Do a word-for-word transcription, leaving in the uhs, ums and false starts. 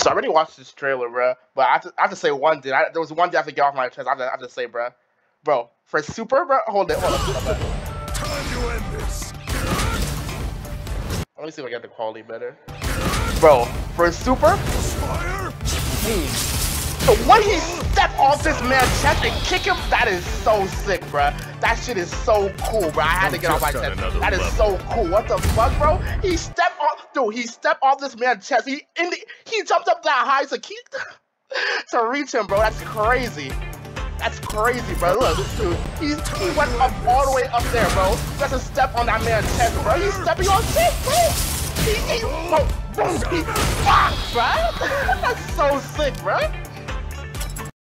So I already watched this trailer, bro. But I have to, I have to say one thing. I, there was one thing I have to get off my chest. I have to, I have to say, bro. Bro, for Super, bro. Hold it, hold on. Time to end this. Let me see if I get the quality better. Bro, for Super. Fire. Hmm. So when he stepped off this man's chest and kick him, that is so sick, bro. That shit is so cool, bro. I had to get off my chest. That is so cool. What the fuck, bro? He stepped off, dude. He stepped off this man's chest. He in the, he jumped up that high to keep to reach him, bro. That's crazy. That's crazy, bro. Look, dude. He he went up all the way up there, bro. Just to step on that man's chest, bro. He's stepping on chest, bro. He, he, bro, boom, he, fuck, bro. That's so sick, bro.